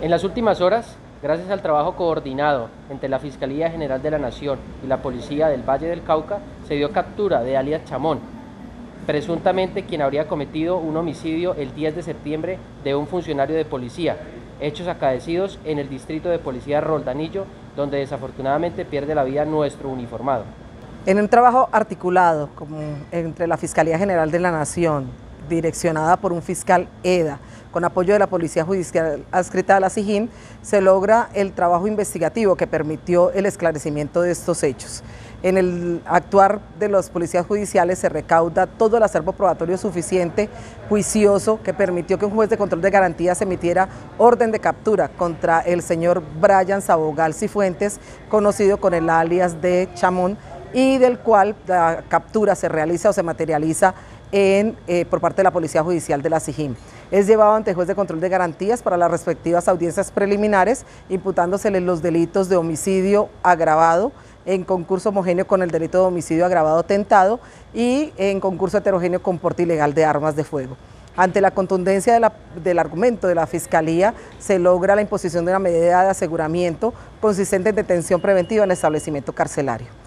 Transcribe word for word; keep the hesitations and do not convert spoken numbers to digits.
En las últimas horas, gracias al trabajo coordinado entre la Fiscalía General de la Nación y la Policía del Valle del Cauca, se dio captura de alias Chamón, presuntamente quien habría cometido un homicidio el diez de septiembre de un funcionario de policía, hechos acaecidos en el distrito de policía Roldanillo, donde desafortunadamente pierde la vida nuestro uniformado. En un trabajo articulado como entre la Fiscalía General de la Nación, direccionada por un fiscal EDA, con apoyo de la Policía Judicial adscrita a la SIJIN, se logra el trabajo investigativo que permitió el esclarecimiento de estos hechos. En el actuar de los policías judiciales se recauda todo el acervo probatorio suficiente, juicioso, que permitió que un juez de control de garantías emitiera orden de captura contra el señor Brian Sabogal Cifuentes, conocido con el alias de Chamón, y del cual la captura se realiza o se materializa en, eh, por parte de la Policía Judicial de la SIJIN. Es llevado ante el juez de control de garantías para las respectivas audiencias preliminares, imputándosele los delitos de homicidio agravado, en concurso homogéneo con el delito de homicidio agravado tentado y en concurso heterogéneo con porte ilegal de armas de fuego. Ante la contundencia de la, del argumento de la Fiscalía, se logra la imposición de una medida de aseguramiento consistente en detención preventiva en el establecimiento carcelario.